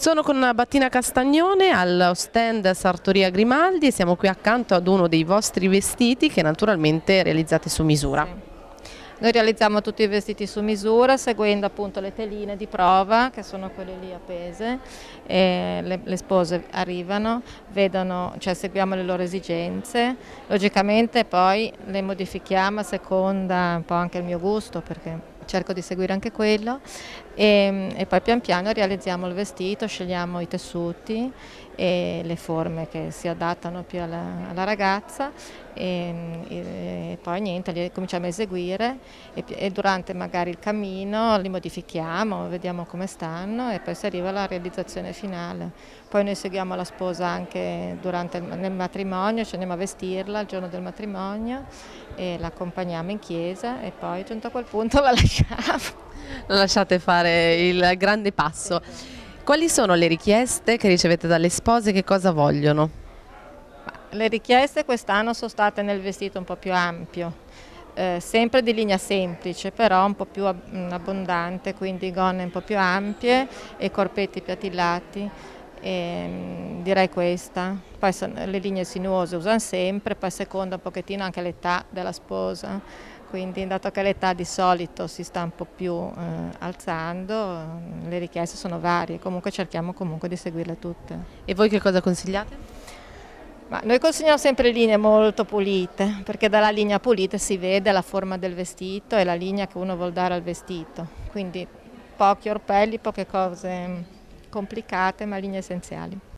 Sono con Battina Castagnone allo stand Sartoria Grimaldi e siamo qui accanto ad uno dei vostri vestiti che naturalmente realizzate su misura. Sì. Noi realizziamo tutti i vestiti su misura seguendo appunto le teline di prova, che sono quelle lì appese, e le spose arrivano, vedono, cioè seguiamo le loro esigenze, logicamente poi le modifichiamo a seconda un po' anche il mio gusto, perché cerco di seguire anche quello, e poi pian piano realizziamo il vestito, scegliamo i tessuti e le forme che si adattano più alla ragazza e poi niente, li cominciamo a eseguire e durante magari il cammino li modifichiamo, vediamo come stanno e poi si arriva alla realizzazione finale. Poi noi seguiamo la sposa anche nel matrimonio, ci andiamo a vestirla il giorno del matrimonio e l'accompagniamo in chiesa e poi giunto a quel punto la lasciamo. Non lasciate fare il grande passo. Quali sono le richieste che ricevete dalle spose? Che cosa vogliono? Le richieste quest'anno sono state nel vestito un po' più ampio, sempre di linea semplice, però un po' più abbondante, quindi gonne un po' più ampie e corpetti più attillati. Direi questa. Poi le linee sinuose usano sempre, poi seconda un pochettino anche l'età della sposa, quindi dato che l'età di solito si sta un po' più alzando, le richieste sono varie, comunque cerchiamo comunque di seguirle tutte. E voi che cosa consigliate? Ma noi consigliamo sempre linee molto pulite, perché dalla linea pulita si vede la forma del vestito e la linea che uno vuol dare al vestito, quindi pochi orpelli, poche cose complicate, ma linee essenziali.